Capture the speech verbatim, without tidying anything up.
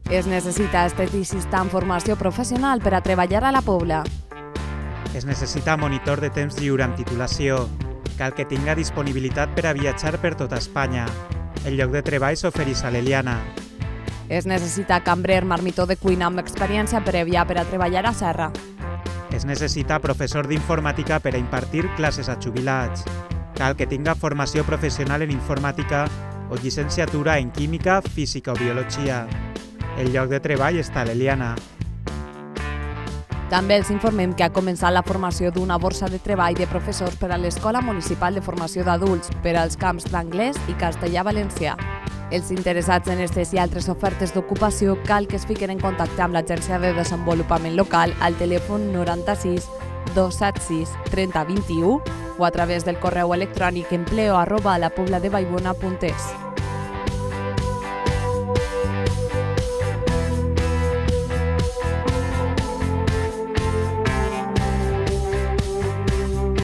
Es necessita esteticista amb formació professional per a treballar a la Pobla. Es necessita monitor de temps lliure amb titulació. Cal que tinga disponibilitat per a viatjar per tota Espanya. El lloc de treball s'ofereix a l'Eliana. Es necessita cambrer marmitó de cuina amb experiència prèvia per a treballar a Serra. Es necessita professor d'informàtica per a impartir classes a jubilats. Cal que tinga formació professional en informàtica o llicenciatura en química, física o biologia. El lloc de treball està a l'Eliana. També els informem que ha començat la formació d'una borsa de treball de professors per a l'Escola Municipal de Formació d'Adults per als camps d'anglès i castellà-valencià. Els interessats en aquestes i altres ofertes d'ocupació cal que es fiquen en contacte amb l'Agència de Desenvolupament Local al telèfon noranta-sis dos set sis trenta vint-i-u o a través del correu electrònic empleo arroba lapobladevallbona punt es.